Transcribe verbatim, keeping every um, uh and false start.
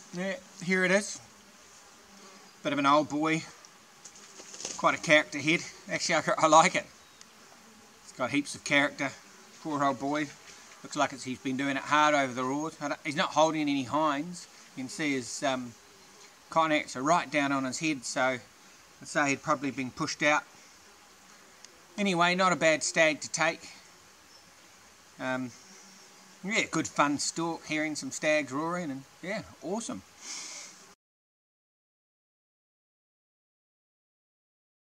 Yeah, here it is. Bit of an old boy. Quite a character head. Actually, I, I like it. It's got heaps of character. Poor old boy. Looks like it's, he's been doing it hard over the roars. He's not holding any hinds. You can see his um, contacts are right down on his head, so I'd say he'd probably been pushed out. Anyway, not a bad stag to take. Um, yeah, good fun stalk, hearing some stags roaring, and yeah, awesome.